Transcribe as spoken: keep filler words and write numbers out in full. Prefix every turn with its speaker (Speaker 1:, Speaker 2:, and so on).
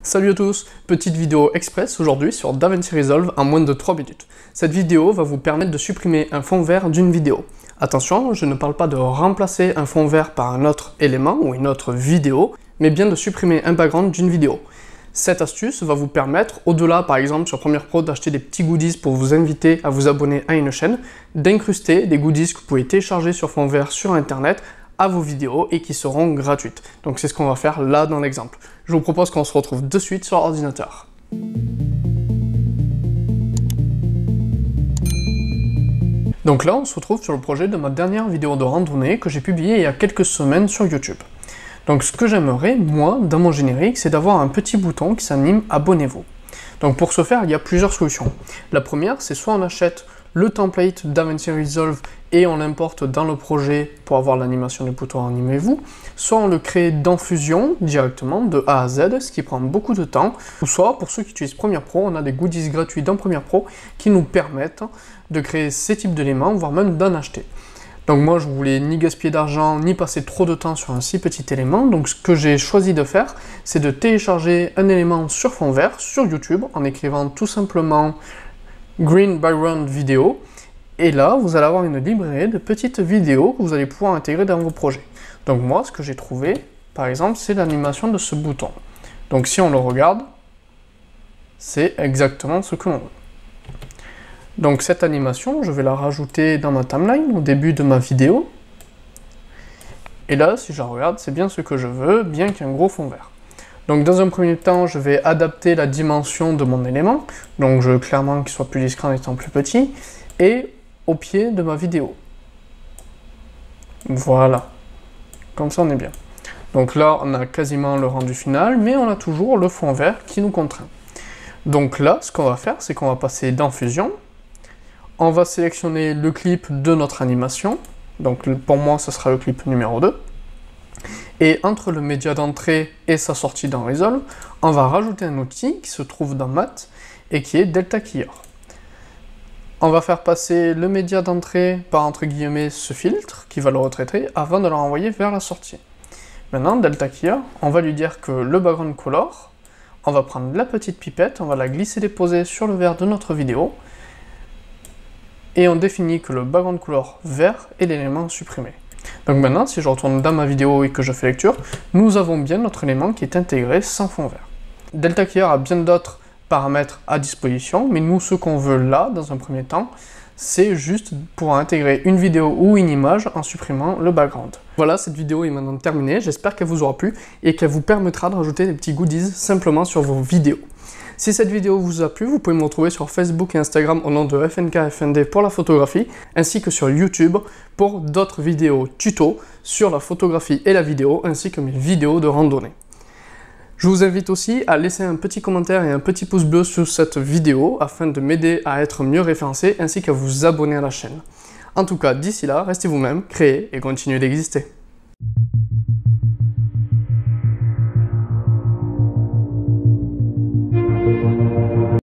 Speaker 1: Salut à tous, petite vidéo express aujourd'hui sur DaVinci Resolve en moins de trois minutes. Cette vidéo va vous permettre de supprimer un fond vert d'une vidéo. Attention, je ne parle pas de remplacer un fond vert par un autre élément ou une autre vidéo, mais bien de supprimer un background d'une vidéo. Cette astuce va vous permettre, au-delà par exemple sur Premiere Pro d'acheter des petits goodies pour vous inviter à vous abonner à une chaîne, d'incruster des goodies que vous pouvez télécharger sur fond vert sur internet à vos vidéos et qui seront gratuites. Donc c'est ce qu'on va faire là dans l'exemple. Je vous propose qu'on se retrouve de suite sur l'ordinateur. Donc là on se retrouve sur le projet de ma dernière vidéo de randonnée que j'ai publiée il y a quelques semaines sur YouTube. Donc ce que j'aimerais, moi, dans mon générique, c'est d'avoir un petit bouton qui s'anime « Abonnez-vous ». Donc pour ce faire, il y a plusieurs solutions. La première, c'est soit on achète le template DaVinci Resolve et on l'importe dans le projet pour avoir l'animation du bouton Animez-vous, soit on le crée dans Fusion directement de A à Z, ce qui prend beaucoup de temps, ou soit pour ceux qui utilisent Premiere Pro, on a des goodies gratuits dans Premiere Pro qui nous permettent de créer ces types d'éléments, voire même d'en acheter. Donc moi je voulais ni gaspiller d'argent, ni passer trop de temps sur un si petit élément, donc ce que j'ai choisi de faire, c'est de télécharger un élément sur fond vert, sur YouTube, en écrivant tout simplement Green Background Video, et là vous allez avoir une librairie de petites vidéos que vous allez pouvoir intégrer dans vos projets. Donc moi ce que j'ai trouvé, par exemple, c'est l'animation de ce bouton. Donc si on le regarde, c'est exactement ce que l'on veut. Donc cette animation, je vais la rajouter dans ma timeline au début de ma vidéo. Et là, si je la regarde, c'est bien ce que je veux, bien qu'il y ait un gros fond vert. Donc dans un premier temps, je vais adapter la dimension de mon élément. Donc je veux clairement qu'il soit plus discret en étant plus petit. Et au pied de ma vidéo. Voilà. Comme ça, on est bien. Donc là, on a quasiment le rendu final, mais on a toujours le fond vert qui nous contraint. Donc là, ce qu'on va faire, c'est qu'on va passer dans Fusion. On va sélectionner le clip de notre animation, donc pour moi ce sera le clip numéro deux, et entre le média d'entrée et sa sortie dans Resolve, on va rajouter un outil qui se trouve dans Math et qui est Delta Keyer. On va faire passer le média d'entrée par entre guillemets ce filtre qui va le retraiter avant de le renvoyer vers la sortie. Maintenant Delta Keyer, on va lui dire que le background color, on va prendre la petite pipette, on va la glisser déposer sur le vert de notre vidéo, et on définit que le background color vert est l'élément supprimé. Donc maintenant, si je retourne dans ma vidéo et que je fais lecture, nous avons bien notre élément qui est intégré sans fond vert. Delta Keyer a bien d'autres paramètres à disposition, mais nous, ce qu'on veut là, dans un premier temps, c'est juste pour intégrer une vidéo ou une image en supprimant le background. Voilà, cette vidéo est maintenant terminée, j'espère qu'elle vous aura plu et qu'elle vous permettra de rajouter des petits goodies simplement sur vos vidéos. Si cette vidéo vous a plu, vous pouvez me retrouver sur Facebook et Instagram au nom de F N K F N D pour la photographie, ainsi que sur YouTube pour d'autres vidéos tuto sur la photographie et la vidéo, ainsi que mes vidéos de randonnée. Je vous invite aussi à laisser un petit commentaire et un petit pouce bleu sous cette vidéo afin de m'aider à être mieux référencé, ainsi qu'à vous abonner à la chaîne. En tout cas, d'ici là, restez vous-même, créez et continuez d'exister.